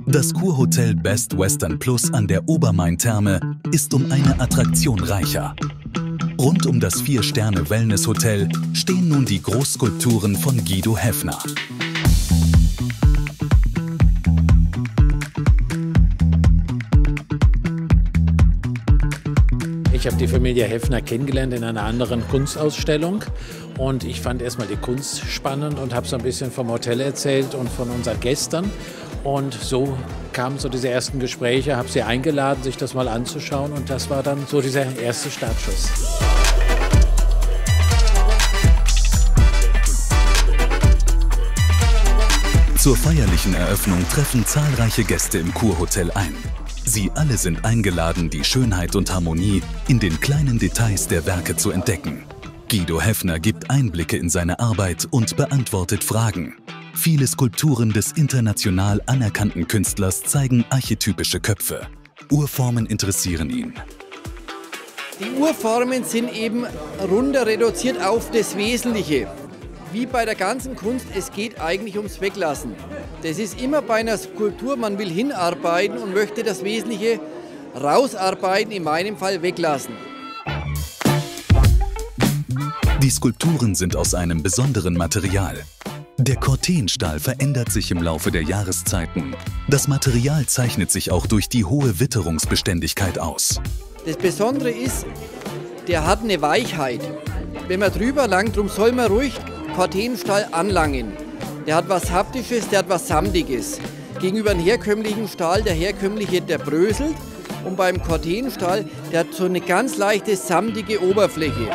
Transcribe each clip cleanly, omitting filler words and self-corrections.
Das Kurhotel Best Western Plus an der Obermain-Therme ist um eine Attraktion reicher. Rund um das 4-Sterne-Wellness-Hotel stehen nun die Großskulpturen von Guido Heffner. Ich habe die Familie Heffner kennengelernt in einer anderen Kunstausstellung und ich fand erstmal die Kunst spannend und habe so ein bisschen vom Hotel erzählt und von unseren Gästen. Und so kamen so diese ersten Gespräche, habe sie eingeladen, sich das mal anzuschauen und das war dann so dieser erste Startschuss. Zur feierlichen Eröffnung treffen zahlreiche Gäste im Kurhotel ein. Sie alle sind eingeladen, die Schönheit und Harmonie in den kleinen Details der Werke zu entdecken. Guido Heffner gibt Einblicke in seine Arbeit und beantwortet Fragen. Viele Skulpturen des international anerkannten Künstlers zeigen archetypische Köpfe. Urformen interessieren ihn. Die Urformen sind eben runter reduziert auf das Wesentliche. Wie bei der ganzen Kunst, es geht eigentlich ums Weglassen. Das ist immer bei einer Skulptur, man will hinarbeiten und möchte das Wesentliche rausarbeiten, in meinem Fall weglassen. Die Skulpturen sind aus einem besonderen Material. Der Cortenstahl verändert sich im Laufe der Jahreszeiten. Das Material zeichnet sich auch durch die hohe Witterungsbeständigkeit aus. Das Besondere ist, der hat eine Weichheit. Wenn man drüber langt, darum soll man ruhig Cortenstahl anlangen. Der hat was Haptisches, der hat was Samtiges. Gegenüber dem herkömmlichen Stahl, der herkömmliche, der bröselt. Und beim Cortenstahl, der hat so eine ganz leichte, samtige Oberfläche.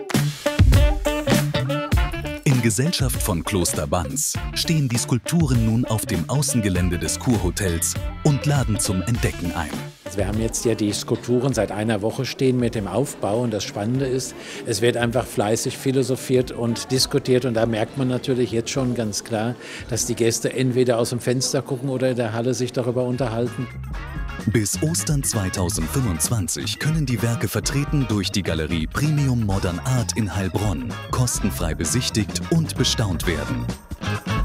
In Gesellschaft von Kloster Banz stehen die Skulpturen nun auf dem Außengelände des Kurhotels und laden zum Entdecken ein. Wir haben jetzt ja die Skulpturen seit einer Woche stehen mit dem Aufbau und das Spannende ist, es wird einfach fleißig philosophiert und diskutiert und da merkt man natürlich jetzt schon ganz klar, dass die Gäste entweder aus dem Fenster gucken oder in der Halle sich darüber unterhalten. Bis Ostern 2025 können die Werke vertreten durch die Galerie Premium Modern Art in Heilbronn kostenfrei besichtigt und bestaunt werden.